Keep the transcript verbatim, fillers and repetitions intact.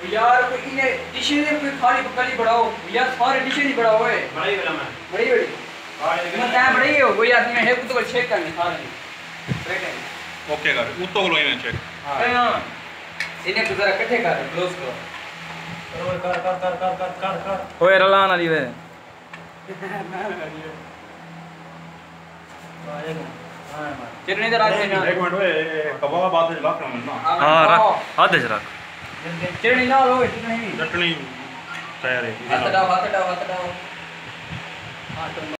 यार कोई इन्हें डिशें ने कोई खाली पकड़ी बढ़ाओ यार सारे डिशें नहीं बढ़ाओ है बड़ी वाला मैं बड़ी बड़ी मैं टाइम बड़ी हो कोई आदमी है कुछ तो चेक करने सारे ओके कर उत्तो को लोई चेक हां इन्हें तो जरा इकट्ठे कर क्लोज करो कर कर कर कर कर कर कर ओए रला ना लीवे चटनी तो रख देना एक मिनट ओए कबाब बात रख ना हां रख आधे से रख चटनी ना लो चटनी चटनी तैयार है हाथ डाल हाथ डाल हाथ डाल हां